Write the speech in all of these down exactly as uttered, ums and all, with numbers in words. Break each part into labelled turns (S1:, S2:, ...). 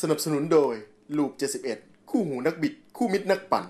S1: นับสนุนโดยลูปเจ็ดสิบเอ็ดคู่หูนักบิดคู่มิตรนักปั่น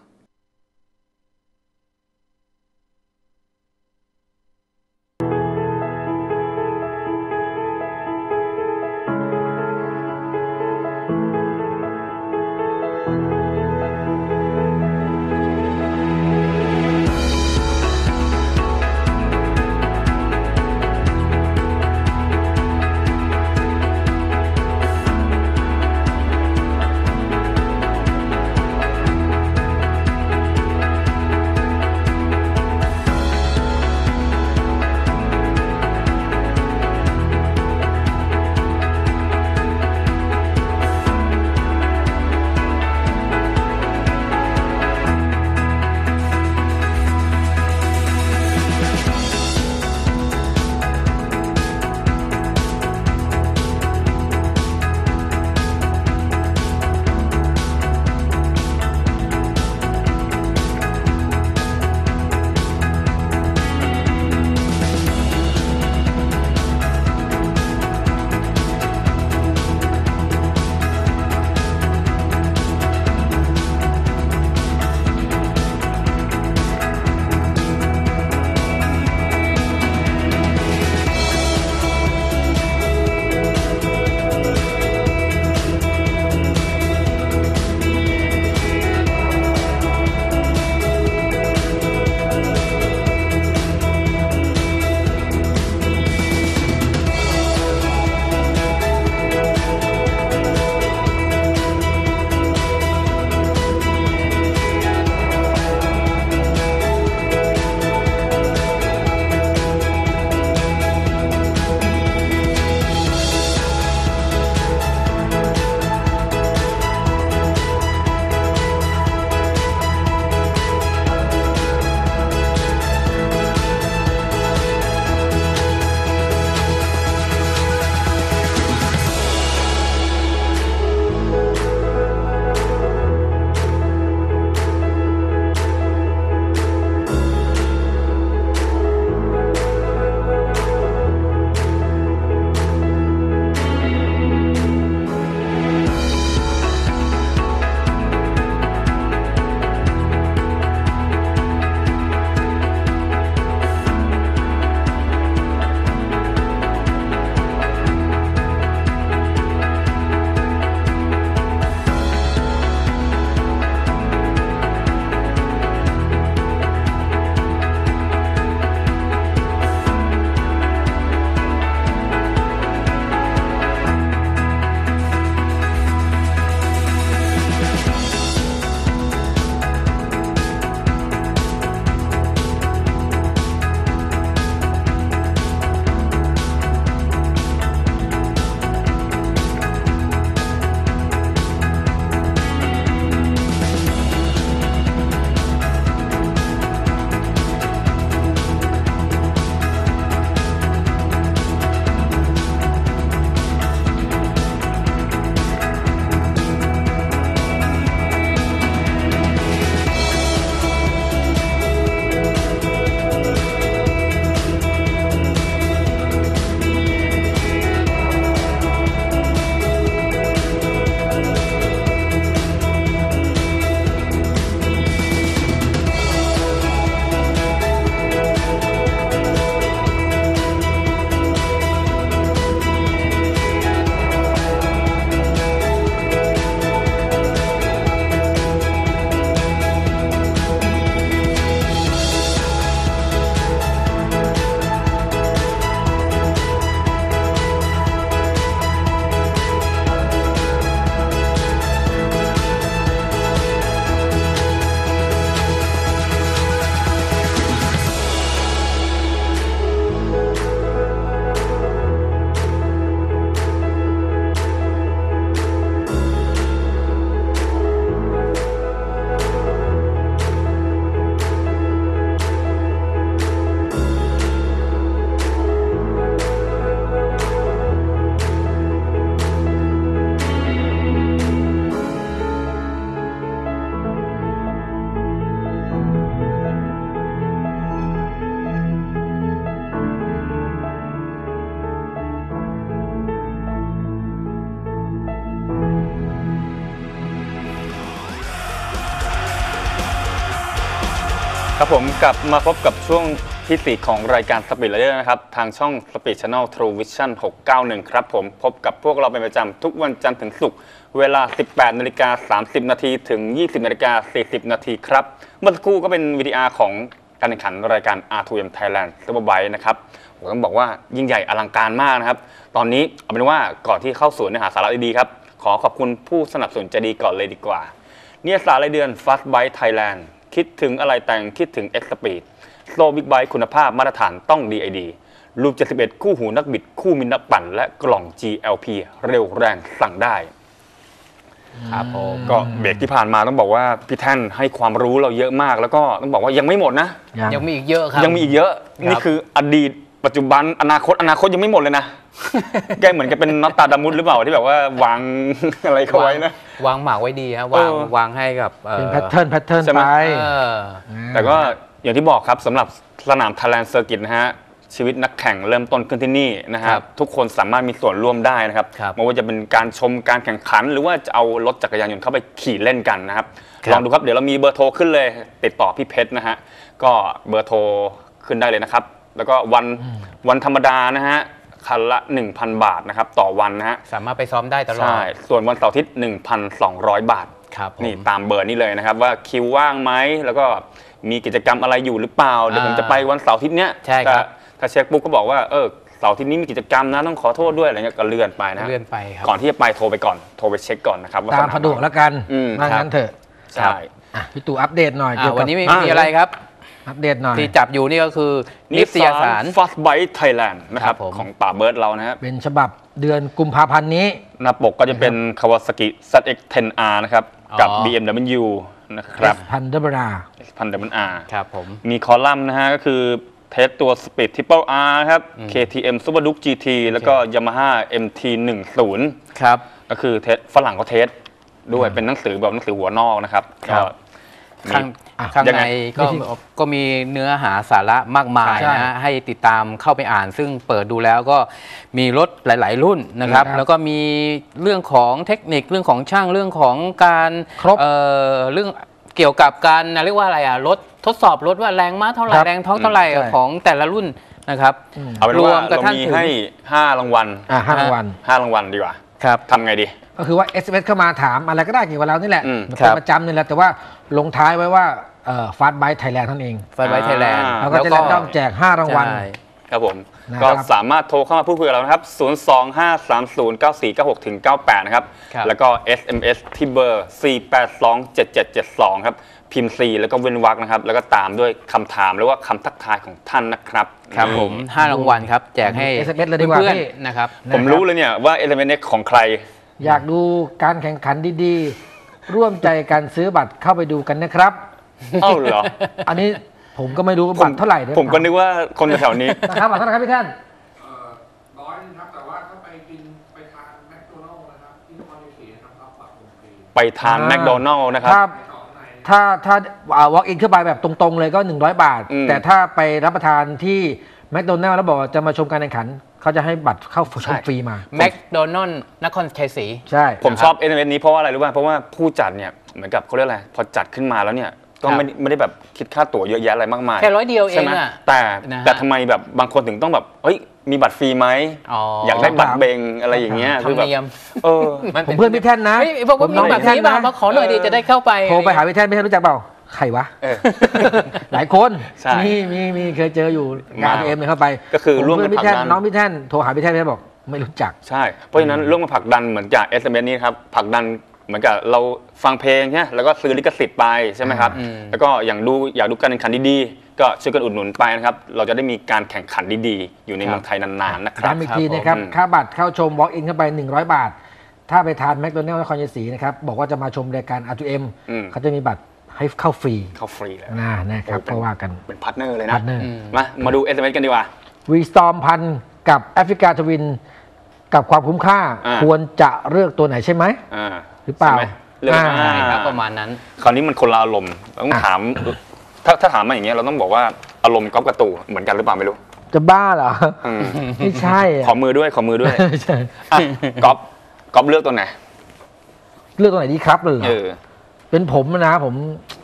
S2: ครับผมกลับมาพบกับช่วงที่สี่ของรายการ Speed Rider นะครับทางช่อง Speed Channel True Vision หกเก้าหนึ่งครับผมพบกับพวกเราเป็นประจำทุกวันจันทร์ถึงศุกร์เวลา สิบแปดนาฬิกาสามสิบนาทีถึง ยี่สิบนาฬิกาสี่สิบนาทีครับเมื่อสักครู่ก็เป็นวีดีอาร์ของการแข่งขันรายการ อาร์ ทู เอ็ม Thailand Superbike นะครับผมต้องบอกว่ายิ่งใหญ่อลังการมากนะครับตอนนี้เอาเป็นว่าก่อนที่เข้าสู่เนื้อหาสาระดีๆครับขอขอบคุณผู้สนับสนุนใจดีก่อนเลยดีกว่านิตยสารรายเดือน Fast Bike Thailand คิดถึงอะไรแต่งคิดถึง X Speed โซบิ๊กไบค์คุณภาพมาตรฐานต้อง ดี ไอ ดี ลูปเจ็ดสิบเอ็ดคู่หูนักบิดคู่มินนักปั่นและกล่อง จี แอล พี เร็วแรงสั่งได้ครับผมก็เบรกที่ผ่านมาต้องบอกว่าพี่แท่นให้ความรู้เราเยอะมากแล้วก็ต้องบอกว่ายังไม่หมดนะ
S3: ยังมีอีกเยอะครับ
S2: ยังมีอีกเยอะนี่คืออดีตปัจจุบันอนาคตอนาคตยังไม่หมดเลยนะแกเหมือนกับเป็นน็อตตาดามุดหรือเปล่าที่แบบว่าวางอะไรเขาไว้นะ
S3: วางหมากไว้ดีครับวางวางให้กับ
S4: เป็นแพทเทิร์นแพทเทิร์นไป
S2: แต่ก็อย่างที่บอกครับสำหรับสนาม Thailand Circuit นะฮะชีวิตนักแข่งเริ่มต้นขึ้นที่นี่นะครับทุกคนสามารถมีส่วนร่วมได้นะครับไม่ว่าจะเป็นการชมการแข่งขันหรือว่าจะเอารถจักรยานยนต์เข้าไปขี่เล่นกันนะครับลองดูครับเดี๋ยวเรามีเบอร์โทรขึ้นเลยติดต่อพี่เพชรนะฮะก็เบอร์โทรขึ้นได้เลยนะครับแล้วก็วันวันธรรมดานะฮะคันละ หนึ่งพัน บาทนะครับต่อวันนะฮะ
S3: สามารถไปซ้อมได้ตลอด
S2: ใช่ส่วนวันเสาร์อาทิตย์ หนึ่งพันสองร้อย บาทนี่ตามเบอร์นี้เลยนะครับว่าคิวว่างไหมแล้วก็มีกิจกรรมอะไรอยู่หรือเปล่าเดี๋ยวผมจะไปวันเสาร์อาทิตย์เนี้ย
S3: ใช่ครับ
S2: ถ้าเช็คปุ๊บก็บอกว่าเออเสาร์อาทิตย์นี้มีกิจกรรมนะต้องขอโทษด้วยอะไรเงี้ยก็เลื่อนไปนะ
S3: เลื่อนไปครับ
S2: ก่อนที่จะไปโทรไปก่อนโทรไปเช็คก่อนนะครับ
S4: ว่าตามสะดวกแล้วกันว่างั้นเถอะ
S2: ใช่
S4: พี่ตู่อัปเดตหน่อยเกี่ยวกับ
S3: วันนี้มีอะไรครับ
S4: อัปเดตหน่อย
S3: ที่จับอยู่นี่ก็คือนิตยสาร
S2: Fast Bike Thailand นะครับของป่าเบิร์ดเรานะครับ
S4: เป็นฉบับเดือนกุมภาพันธ์นี้
S2: หน้าปกก็จะเป็น Kawasaki แซด เอ็กซ์ เท็น อาร์ นะครับกับ บี เอ็ม ดับเบิลยู นะครับ
S4: Thunderbird
S2: พันดับเบิลอาร์
S3: ครับผม
S2: มีคอลัมน์นะฮะก็คือเทสตัว Speed Triple R ครับ เค ที เอ็ม Super Duke จี ที แล้วก็ Yamaha เอ็ม ที หนึ่งสิบ
S3: ครับ
S2: ก็คือเทสฝรั่งเขาเทสด้วยเป็นหนังสือแบบหนังสือหัวนอกนะครับก็
S3: ข้างข้างในก็ก็มีเนื้อหาสาระมากมายนะให้ติดตามเข้าไปอ่านซึ่งเปิดดูแล้วก็มีรถหลายๆรุ่นนะครับแล้วก็มีเรื่องของเทคนิคเรื่องของช่างเรื่องของการเอ่อเรื่องเกี่ยวกับการเรียกว่าอะไรอ่ะรถทดสอบรถว่าแรงม้าเท่าไหร่แรงท้องเท่าไหร่ของแต่ละรุ่นนะครับ
S2: รวมกระทั่งมีให้ห้ารางวัล
S4: อ่าห้ารางวัล
S2: ห้ารางวัลดีกว่า
S3: ครับ
S2: ทำไงดี
S4: ก็คือว่า เอส เอ็ม เอส เข้ามาถามอะไรก็ได้เกี่ยวกับเรานี่แหละเป็นประจำนี่แหละแต่ว่าลงท้ายไว้ว่าฟาสต์ไบค์ไทยแลนด์ท่านเอง
S3: ฟาสต์ไบค์ไทยแลนด์
S4: แล้วก็จะต้องแจกห้ารางวัล
S2: ครับผมก็สามารถโทรเข้ามาพูดคุยกับเรานะครับศูนย์ สอง ห้า สาม ศูนย์ เก้า สี่ เก้า หก ถึง เก้า แปดนะครับแล้วก็ เอส เอ็ม เอส ที่เบอร์ สี่ แปด สอง เจ็ด เจ็ด เจ็ด สองครับพิมพ์ C แล้วก็เว้นวรรคนะครับแล้วก็ตามด้วยคำถามหรือว่าคำทักทายของท่านนะครับ
S3: ครับผมห้ารางวัลครับแจกให้เพื่อนๆนะครับ
S2: ผมรู้เลยเนี่ยว่า เอส เอ็ม เอส ของใคร
S4: อยากดูการแข่งขันดีๆร่วมใจกันซื้อบัตรเข้าไปดูกันนะครับ
S2: เอ้าเหรอ
S4: อันนี้ผมก็ไม่รู้บัตรเท่าไหร่
S2: ผมก็นึกว่าคนแถวนี้
S4: นะครับบัตรเท่าไหร่ครับพี่ท่าน
S5: ร้อยนึงครับแต่ว่าถ้าไปกินไปทานแมคโดนัลล์นะครับที่นครศรีธรรมราชรับบัตรฟรี
S2: ไปทานแมคโดนัลล์นะครับ
S4: ถ้าถ้า walk in เข้าไปแบบตรงๆเลยก็หนึ่งร้อยบาทแต่ถ้าไปรับประทานที่แมคโดนัลล์แล้วบอกจะมาชมการแข่งขันเขาจะให้บัตรเข้าชมฟรีมา
S3: แมคโดนัลล์นครชัยศรี
S4: ใช่
S2: ผมชอบเอเวนต์นี้เพราะว่าอะไรรู้ป่ะเพราะว่าผู้จัดเนี่ยเหมือนกับเขาเรียกอะไรพอจัดขึ้นมาแล้วเนี่ยก็ไม่ไม่ได้แบบคิดค่าตั๋วเยอะแยะอะไรมากมาย
S3: แค่ร้อยเดียวเองอะ
S2: แต่แต่ทำไมแบบบางคนถึงต้องแบบเฮ้ยมีบัตรฟรีไหมอยากได้บัตรเบงอะไรอย่างเงี้ย
S3: คือแบบ
S2: เออ
S4: ผมเพื่อนพี่แท่นนะ
S3: ผมมีบัตรฟรีบ้างมาขอหน่อยดีจะได้เข้าไป
S4: โทรไปหาพี่แท่นพี่แท่นรู้จักเปล่าใครวะหลายคนมีมีมีเคยเจออยู่งานเอ็มเข้าไป
S2: ก็คือร่วมกัน
S4: ผลักดันน้องพี่แท่นโทรหาพี่แท่นพี่แท่นบอกไม่รู้จัก
S2: ใช่เพราะฉะนั้นร่วมกันผลักดันเหมือนกับ เอส เอ็ม เอส นี้ครับผลักดันเหมือนกับเราฟังเพลงใช่แล้วก็ซื้อลิขสิทธิ์ไปใช่ไหมครับแล้วก็อย่างดูอยากดูการแข่งขันดีๆก็ช่วยกันอุดหนุนไปนะครับเราจะได้มีการแข่งขันดีๆอยู่ในเมืองไทยนานๆนะครับ
S4: ย้ำอีกทีนะครับค่าบัตรเข้าชม walk in เข้าไปหนึ่งร้อยบาทถ้าไปทานแมคโดนัลล์นครชัยศรีนะครับบอกว่าจะมาชมรายการ อาร์ ทู เอ็ม เขาจะมีบัตรให้เข้าฟรี
S2: เข้าฟรีเลย
S4: นะนะครับเพราะว่ากัน
S2: เป็นพาร์ทเนอร์เลยนะมามาดู เอส เอ็ม เอส กันดีกว่า
S4: วีสตอร์มพันกับแอฟริกาทวินกับความคุ้มค่าควรจะเลือกตัวไหนใช่ไหมหรือเปล่า
S2: เรื่อง
S3: ครับประมาณนั้น
S2: คราวนี้มันคนละอารมณ์ต้องถามถ้าถ้าถามมาอย่างเงี้ยเราต้องบอกว่าอารมณ์ก๊อฟกระตูเหมือนกันหรือเปล่าไม่รู้
S4: จะบ้าเหรอไม่ใช่
S2: ขอมือด้วยขอมือด้วยก๊อฟก๊อฟเลือกตัวไหน
S4: เลือกตัวไหนดีครับเลยเป็นผมนะผม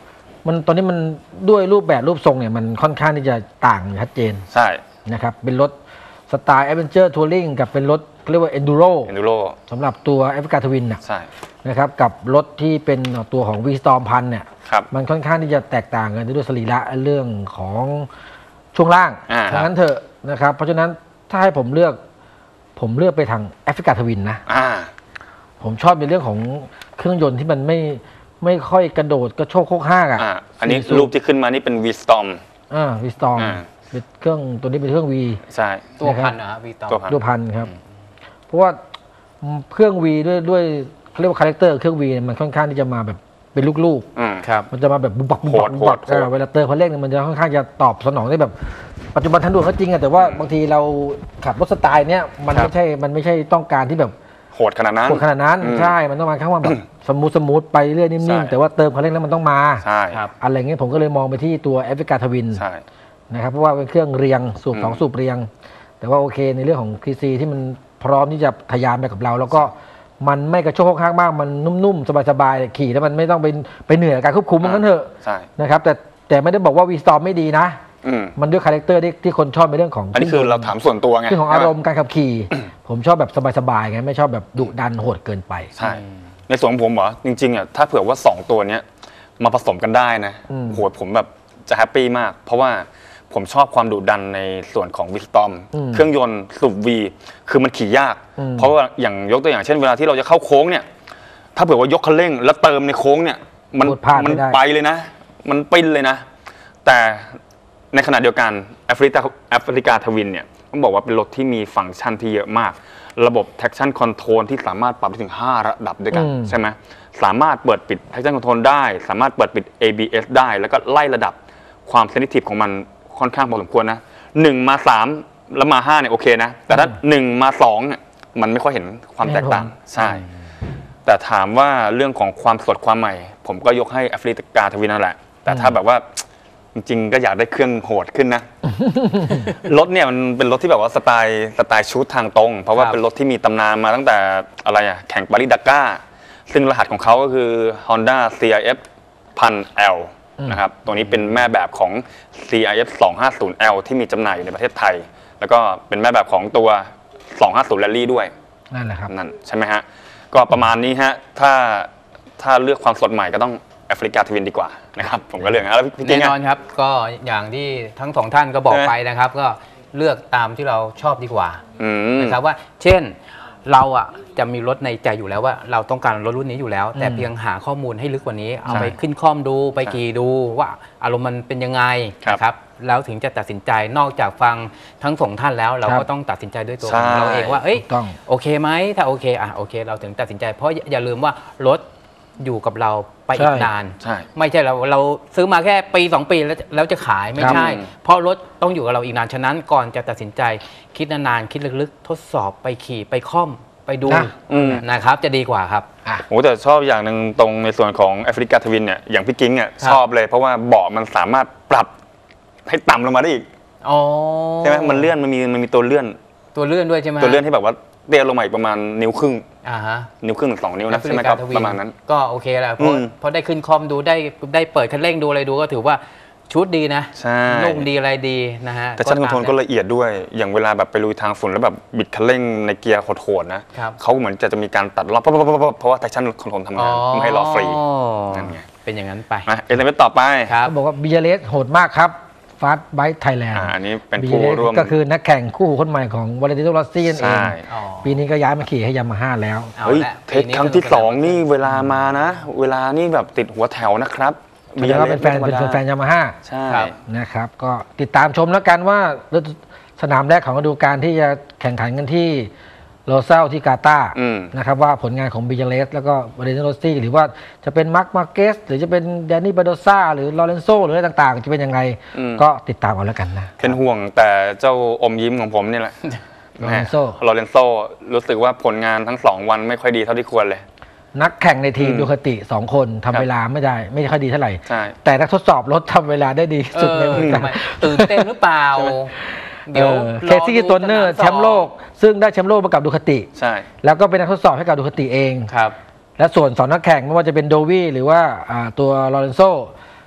S4: มันตอนนี้มันด้วยรูปแบบรูปทรงเนี่ยมันค่อนข้างที่จะต่างชัดเจน
S2: ใช่
S4: นะครับเป็นรถสไตล์แอดเวนเจอร์ทัวริงกับเป็นรถเรียกว่าเอนดูโร
S2: Enduro
S4: สำหรับตัวแอฟริกาทวินน่ะ
S2: ใช่
S4: นะครับกับรถที่เป็นตัวของ V Storm พันเนี่ย
S2: ครับ
S4: มันค่อนข้างที่จะแตกต่างกันด้วยสรีระเรื่องของช่วงล่าง
S2: อ่า
S4: ดังนั้นเถอะนะครับเพราะฉะนั้นถ้าให้ผมเลือกผมเลือกไปทางแอฟริกาทวินนะ
S2: อ่า
S4: ผมชอบในเรื่องของเครื่องยนต์ที่มันไม่ไม่ค่อยกระโดดกระโชกโคกห้ากอ่ะ
S2: อ่าอันนี้รูปที่ขึ้นมานี่เป็น V Storm
S4: อ่า V Storm
S2: อ่า
S4: เป็นเครื่องตัวนี้เป็นเครื่อง V
S2: ใช่
S3: ตัวพันนะวีตอม
S2: ตัวพัน
S4: ตัวพันครับ เพราะว่าเครื่อง V ด้วยด้วยเขาเรียกว่าคาแรคเตอร์เครื่อง V เนี่ยมันค่อนข้างที่จะมาแบบเป็นลูก
S2: อืม
S3: ครับ
S4: ๆมันจะมาแบบบุบบักบุบบัก
S2: โหด
S4: บุบบัก
S2: โหด
S4: เออเวลาเติมคันเร่งเนี่ยมันจะค่อนข้างจะตอบสนองได้แบบปัจจุบันทันด่วนก็จริงอะแต่ว่าบางทีเราขับรถสไตล์เนี้ยมันไม่ใช่มันไม่ใช่ต้องการที่แบบ
S2: โหดขนาดนั้น
S4: กดขนาดนั้น
S2: อืม
S4: ใช่มันต้องมาข้างว่าแบบสมูทสมูทไปเรื่อยนิ่
S2: ใช่
S4: มๆแต่ว่าเติมคันเร่งแล้วมันต้องมา
S2: ใช่
S3: ครับ
S4: อะไรเงี้ยผมก็เลยมองไปที่ตัวแอฟริกาทวิน
S2: ใช่
S4: นะครับเพราะว่าเป็นเครื่องเรียงสูบสอง
S2: อืม
S4: สูบเรียง แต่ว่าโอเคในเรื่องของ ซี ซี ที่มันพร้อมที่จะทะยานไปกับเรา แล้วก็มันไม่กระโชกข้างมากมันนุ่มๆ สบายๆขี่แล้วมันไม่ต้องไปไปเหนื่อยกับการควบคุมมันกันเถอะ
S2: ใช่
S4: นะครับแต่แต่ไม่ได้บอกว่า V Storm ไม่ดีนะ
S2: อืม
S4: มันด้วยคาแรคเตอร์ที่ที่คนชอบในเรื่องของ
S2: อันนี้คือเราถามส่วนตัวไง
S4: เรื่องของอารมณ์การขับขี่ ผมชอบแบบสบายๆไงไม่ชอบแบบดุดันโหดเกินไป
S2: ใช่ ในส่วนของผมเหรอจริงๆอ่ะถ้าเผื่อว่าสองตัวเนี้ยมาผสมกันได้นะ
S4: อืม
S2: โหผมแบบจะแฮปปี้มาก เพราะว่าผมชอบความดุดันในส่วนของ V Storm เครื่องยนต์สูบ V คือมันขี่ยาก เพราะว่าอย่างยกตัวอย่างเช่นเวลาที่เราจะเข้าโค้งเนี่ยถ้าเผื่อว่ายกคันเร่งแล้วเติมในโค้งเนี่ยมัน
S4: กดพลาด
S2: มั
S4: ไม่ได้
S2: ไปเลยนะ มันปิ้นเลยนะ แต่ในขณะเดียวกันแอฟริกาแอฟริกาทวินเนี่ยต้องบอกว่าเป็นรถที่มีฟังก์ชันที่เยอะมาก ระบบ traction control ที่สามารถปรับได้ถึงห้าระดับด้วยกัน
S4: อืม
S2: ใช่ไหมสามารถเปิดปิด traction control ได้ สามารถเปิดปิด เอ บี เอส ได้ แล้วก็ไล่ระดับความ sensitive ของมันค่อนข้างพอสมควรนะหนึ่งมาสามแล้วมาห้าเนี่ยโอเคนะ แต่ถ้าหนึ่งมาสองเนี่ยมันไม่ค่อยเห็นความแตกต่าง ใช่ แต่ถามว่าเรื่องของความสดความใหม่ ผมก็ยกให้แอฟริกาทวินนั่นแหละ แต่ถ้าแบบว่าจริงๆก็อยากได้เครื่องโหดขึ้นนะ รถเนี่ยมันเป็นรถที่แบบว่าสไตล์สไตล์ชูตทางตรง เพราะว่า
S3: ครับ
S2: เป็นรถที่มีตำนานมาตั้งแต่อะไรอะแข่งปารีสดักก้าซึ่งรหัสของเขาก็คือ Honda ซี ไอ เอฟ หนึ่งพัน แอล นะครับตัวนี้เป็นแม่แบบของ ซี ไอ เอฟ สองห้าศูนย์ แอล ที่มีจำหน่ายอยู่ในประเทศไทย แล้วก็เป็นแม่แบบของตัว สองห้าศูนย์ Rally ด้วย
S4: นั่นแหละครับ
S2: นั่นใช่ไหมฮะก็ประมาณนี้ฮะถ้าถ้าเลือกความสดใหม่ก็ต้องแอฟริกาทวินดีกว่านะครับผมก็เลือกนะแล้วพี่
S3: แน่
S2: กิ๊ง
S3: น
S2: อะ
S3: อนครับก็อย่างที่ทั้งสองท่านก็บอกไปนะครับ ก็เลือกตามที่เราชอบดีกว่า
S2: อืม
S3: นะครับว่าเช่นเราอ่ะจะมีรถในใจอยู่แล้วว่าเราต้องการรถรุ่นนี้อยู่แล้ว แต่เพียงหาข้อมูลให้ลึกกว่านี้ เอาไปขึ้นคอมดูไปขี่ดูว่าอารมณ์มันเป็นยังไง
S2: ครับ
S3: นะครับแล้วถึงจะตัดสินใจนอกจากฟังทั้งสองท่านแล้ว เรา
S4: ครั
S3: ก็
S4: บ
S3: ต้องตัดสินใจด้วยตัว
S2: ใช่
S3: ของเราเองว่าเอ้ย
S4: ถูกต้อง
S3: โอเคไหมถ้าโอเคอ่ะโอเค เราถึงตัดสินใจ เพราะอย่าลืมว่ารถอยู่กับเราไปอีก
S4: ใช่
S3: นาน
S2: ใช่
S3: ไม่ใช่เราเราซื้อมาแค่ปีสองปีแล้วแล้วจะขายไม่ใช่
S2: ครับ
S3: เพราะรถต้องอยู่กับเราอีกนานฉะนั้นก่อนจะตัดสินใจคิดนานๆคิดลึกๆ ทดสอบไปขี่ไปค่อมไปดู
S4: นะ
S2: อืม
S3: นะครับจะดีกว่าครับ
S2: โอ้แต่ชอบอย่างหนึ่งตรงในส่วนของแอฟริกาทวินเนี่ยอย่างพี่กิ๊งเนี่ย
S3: ครับ
S2: ชอบเลย เพราะว่าเบาะมันสามารถปรับให้ต่ำลงมาได้อีก
S3: อ๋อ
S2: ใช่ไหมมันเลื่อนมันมีมันมีตัวเลื่อน
S3: ตัวเลื่อนด้วยใช่ไหม
S2: ตัวเลื่อนที่แบบว่าเตี้ยลงมาอีกประมาณนิ้วครึ่ง
S3: อ่าฮะ
S2: นิ้วครึ่งถึงสองนิ้วนะใช่ไหมครับประมาณนั้น
S3: ก็โอเคแหละเพราะ
S2: อืม
S3: เพราะได้ขึ้นคอมดูได้ได้เปิดคันเร่งดูอะไรดูก็ถือว่าชุดดีนะ
S2: ใช่
S3: นุ่มดีอะไรดีนะฮะ
S2: แต่ชั้นคอนโทรลก็
S3: ตาม
S2: ละเอียดด้วย อย่างเวลาแบบไปลุยทางฝุ่นแล้วแบบบิดคันเร่งในเกียร์โหดๆนะครับ เขาเหมือนจะจะมีการตัดรอบเพราะเพราะว่าแต่ชั้นคอนโทรลทำงานไม่ให้รอฟรี นั่นไง
S3: เป็นอย่างนั้นไป
S2: นะเอเลเมนต์ต่อไป
S3: ครับ
S4: เขาบอกว่าบิยาเลสโหดมากครับฟาสต์ไบค์ไทยแลนด์
S2: อ่าอันนี้เป็นผู้ร่วม
S4: ก็คือนักแข่งคู่หูคนใหม่ของวาเลนติโนรอสซี่นั่นเอง
S2: ใช่
S3: อ๋อ
S4: ปีนี้ก็ย้ายมาขี่ให้ยามาฮ่าแล้ว
S3: เอา
S2: เฮ้ย
S3: ละ
S2: เทสครั้งที่สองนี่เวลามานะ เวลานี่แบบติดหัวแถวนะครับ
S4: แสดงว่าเป็นแฟนเป็นแฟนยามาฮ่า
S2: ใช่
S3: ครับ
S4: นะครับก็ติดตามชมแล้วกันว่าสนามแรกของฤดูกาลที่จะแข่งขันกันที่โรเซลที่กาตาร์
S2: อืม
S4: นะครับว่าผลงานของบิยาเลสแล้วก็วาเลนติโนรอสซี่หรือว่าจะเป็นมาร์คมาร์เกสหรือจะเป็นแดนนี่บาโดซ่าหรือลอเรนโซหรืออะไรต่างๆ จะเป็นยังไง
S2: อืม
S4: ก็ติดตามเอาแล้วกันนะ
S2: เป็นห่วงแต่เจ้าอมยิ้มของผมนี่แหละ
S4: ลอเรนโซ
S2: ลอเรนโซรู้สึกว่าผลงานทั้งสองวันไม่ค่อยดีเท่าที่ควรเลย
S4: นักแข่งในทีม
S2: อืม
S4: ดูคาติสองคนทำ
S2: ครับ
S4: เวลาไม่ได้ไม่ค่อยดีเท่าไหร่
S2: ใช่
S4: แต่นักทดสอบรถทำเวลาได้ดีที่สุดใน
S3: เอ
S4: ว
S3: อง
S4: การ
S3: ทำไมตื่นเต้นหรือเปล่า เดี๋ยว
S4: เคซี่โตนเนอร์แชมป์โลก ซึ่งได้แชมป์โลกมากับดูคาติ
S2: ใช่
S4: แล้วก็เป็นนักทดสอบให้กับดูคาติเอง
S3: ครับ
S4: และส่วนสองนักแข่งไม่ว่าจะเป็นโดวี่หรือว่าอ่าตัวลอเรนโซ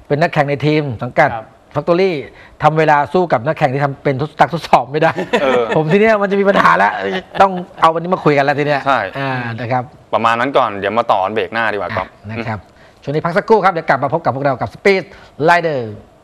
S4: เป็นนักแข่งในทีมสังกัด
S3: ครับ
S4: แฟคทอรี่ทำเวลาสู้กับนักแข่งที่ทำเป็นตักทดสอบไม่ได้
S2: เออ
S4: ผมทีเนี้ยมันจะมีปัญหาแล้วต้องเอาวันนี้มาคุยกันแล้วทีเนี้ย
S2: ใช่
S4: อ่านะครับ
S2: ประมาณนั้นก่อนเดี๋ยวมาต่อเบรกหน้าดีกว่าครับ
S4: นะครับช่วงนี้พักสักครู่ครับเดี๋ยวกลับมาพบกับพวกเรากับ Speed Rider